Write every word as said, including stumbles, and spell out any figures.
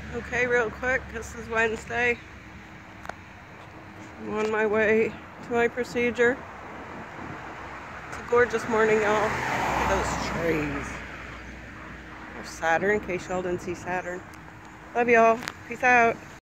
Okay, real quick, this is Wednesday. I'm on my way to my procedure. It's a gorgeous morning, y'all. Look at those trees. There's Saturn, in case y'all didn't see Saturn. Love y'all. Peace out.